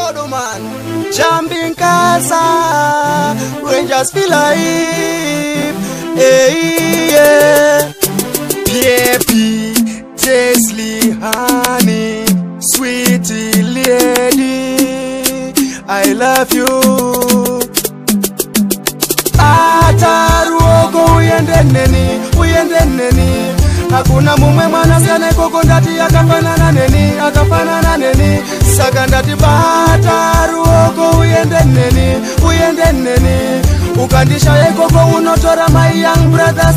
Prodoman, jumping casa, Rangers feel like, hey, yeah. Peppy, tasty honey, sweetie lady, I love you. Bata, ruoko, uyende neni, hakuna mume mwana sana koko ndati akafanana neni, saka ndati bata, ruoko, uyende neni, ukandisha koko unotora my young brothers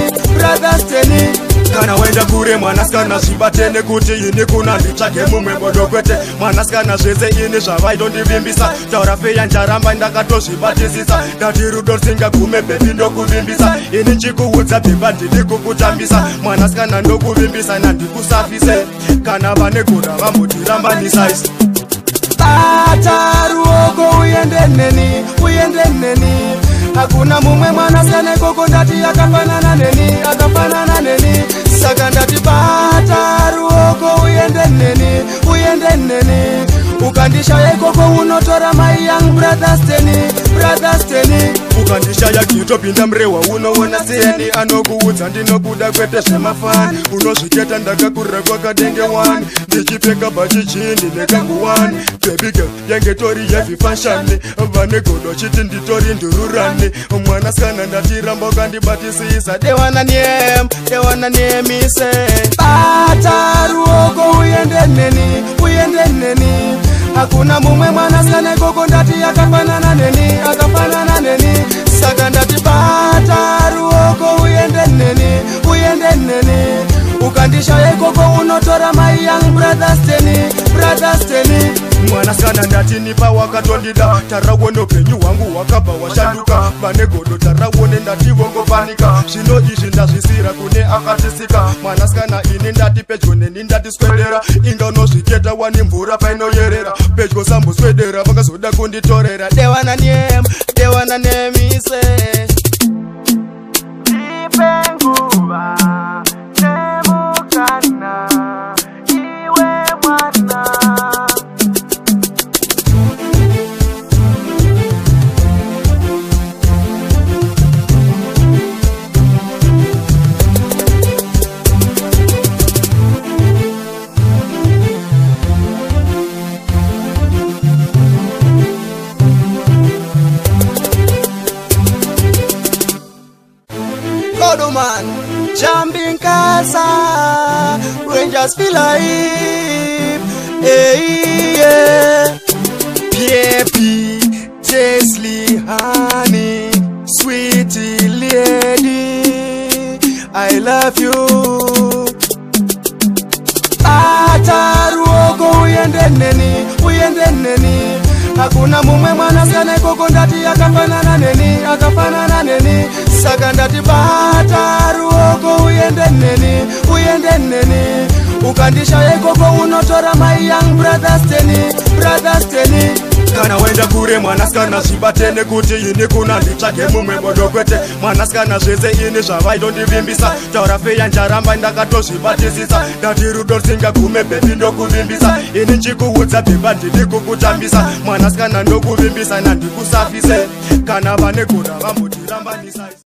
teni. Kana wenda kure mwanaskana zvibatene kuti ini kuna nditsvake mumwe bodo kwete mwanaskana zvese ini zvavaidondivimbisa taura fyah ndaramba ndakatozvibatisisa ndati rudo rusingagume bebi ndokuvimbisa ini chikuudza bheba ndiri kukutambisa mwanaskana ndokuvimbisa nandikusafise kana vane goda vambotirambanisais bata ruoko uyende neni hakuna mumwe mwanaskana koko ndati akafanana neni saka ndati bata ruoko uyende neni ukandisha koko unotora my young brothers teni ukandishaya kitopinda mrewa unoona seni anokuudza ndinokuda kwete zvemafani unozviketa ndakakurira kwakadenge 1 ndichipfeka bhachi chindi nekangu1 baby girl yange tori heavy fashion vane godo chiti nditori ndururani mwanaskana ndatiramba ukandibatisisa they wanna name ise bata ruoko uyende neni hakuna mumwe mwanaskana koko ndati akafanana neni saka ndati bata ruoko uyende neni ukandisha koko unotora my young brothers teni mwanaskana ndati nipa wakatondida tarawone upenyu hwangu wakabva washanduka vane godo tarawone ndati vongofanika zvino izvi ndazvisira kune akatisika mwanaskana ini ndati pedyo neni ndatiswedera inga unozviketa wani mvura painoyerera pedyo samboswedera vakazoda kunditorera they wanna name ise ipenguva nemukana iwe mwana Prodoman, jumping casa, Rangers feel like, hey, yeah. Peppy, tasty honey, sweetie lady, I love you. Bata ruoko uyende neni, hakuna mume mwanaskana koko ndati akafanana neni, saka ndati bata ruoko uyende neni, ukandisha koko unotora my young brothers teni. Kana wenda kure mwanaskana zvibatene kuti ini kuna nditsvake mumwe bodo kwete mwanaskana zvese ini zvavaidondivimbisa taura fyah ndaramba ndakatozvibatisisa ndati rudo rusingagume bebi ndokuvimbisa ini chikuudza bheba ndiri kukutambisa mwanaskana ndokuvimbisa nandikusafise kana vane goda vambotirambanisai